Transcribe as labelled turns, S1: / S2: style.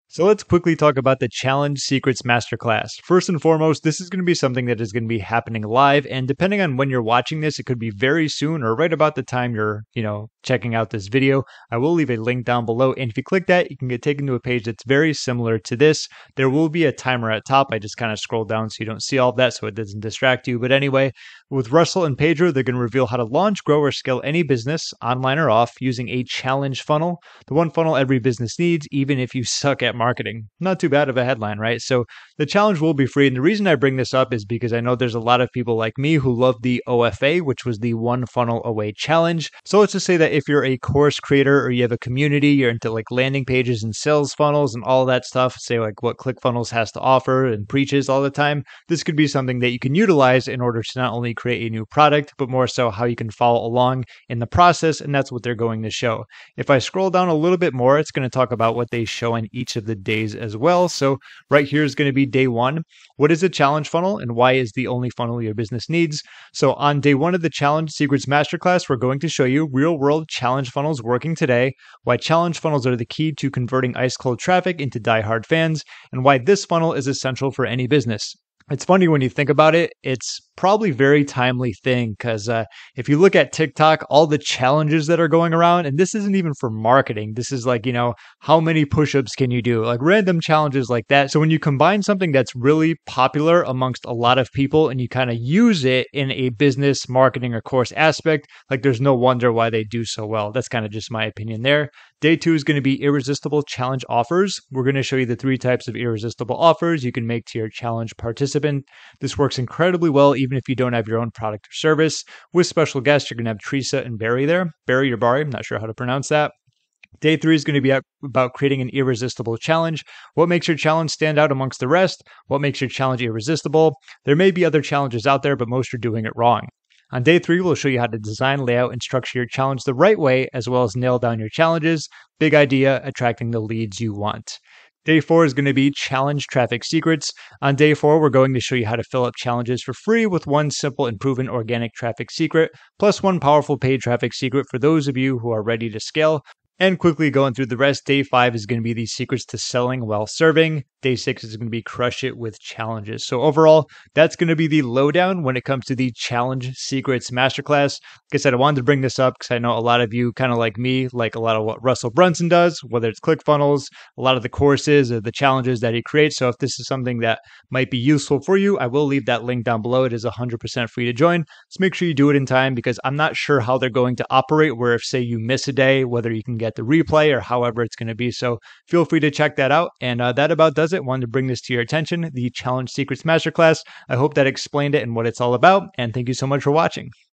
S1: So let's quickly talk about the Challenge Secrets Masterclass. First and foremost, this is going to be something that is going to be happening live, and depending on when you're watching this, it could be very soon or right about the time you're, checking out this video. I will leave a link down below, and if you click that, you can get taken to a page that's very similar to this. There will be a timer at top. I just kind of scroll down so you don't see all of that so it doesn't distract you. But anyway, with Russell and Pedro, they're going to reveal how to launch, grow, or scale any business, online or off, using a challenge funnel. The one funnel every business needs, even if you suck at marketing. Not too bad of a headline, right? So the challenge will be free. And the reason I bring this up is because I know there's a lot of people like me who love the OFA, which was the One Funnel Away Challenge. So let's just say that if you're a course creator or you have a community, you're into like landing pages and sales funnels and all that stuff, say like what ClickFunnels has to offer and preaches all the time, this could be something that you can utilize in order to not only create a new product, but more so how you can follow along in the process. And that's what they're going to show. If I scroll down a little bit more, it's going to talk about what they show in each of the days as well. So right here is going to be day one. What is a challenge funnel and why is the only funnel your business needs? So on day one of the Challenge Secrets Masterclass, we're going to show you real world challenge funnels working today, why challenge funnels are the key to converting ice cold traffic into diehard fans, and why this funnel is essential for any business. It's funny when you think about it, it's probably a very timely thing because if you look at TikTok, all the challenges that are going around, and this isn't even for marketing. This is like, how many push-ups can you do? Like random challenges like that. So when you combine something that's really popular amongst a lot of people and you kind of use it in a business, marketing, or course aspect, like there's no wonder why they do so well. That's kind of just my opinion there. Day two is going to be irresistible challenge offers. We're going to show you the 3 types of irresistible offers you can make to your challenge participant. This works incredibly well even if you don't have your own product or service. With special guests, you're going to have Teresa and Barry there. Barry or Barry, I'm not sure how to pronounce that. Day 3 is going to be about creating an irresistible challenge. What makes your challenge stand out amongst the rest? What makes your challenge irresistible? There may be other challenges out there, but most are doing it wrong. On day 3, we'll show you how to design, layout, and structure your challenge the right way, as well as nail down your challenges. Big idea, attracting the leads you want. Day 4 is going to be challenge traffic secrets. On day 4, we're going to show you how to fill up challenges for free with one simple and proven organic traffic secret, plus one powerful paid traffic secret for those of you who are ready to scale. And quickly going through the rest, day 5 is going to be the secrets to selling while serving. Day 6 is going to be crush it with challenges. So overall, that's going to be the lowdown when it comes to the Challenge Secrets Masterclass. Like I said, I wanted to bring this up because I know a lot of you, kind of like me, like a lot of what Russell Brunson does, whether it's ClickFunnels, a lot of the courses or the challenges that he creates. So if this is something that might be useful for you, I will leave that link down below. It is 100% free to join. So make sure you do it in time because I'm not sure how they're going to operate where if say you miss a day, whether you can get the replay or however it's going to be. So feel free to check that out. And that about does it. Wanted to bring this to your attention, the Challenge Secrets Masterclass. I hope that explained it and what it's all about. And thank you so much for watching.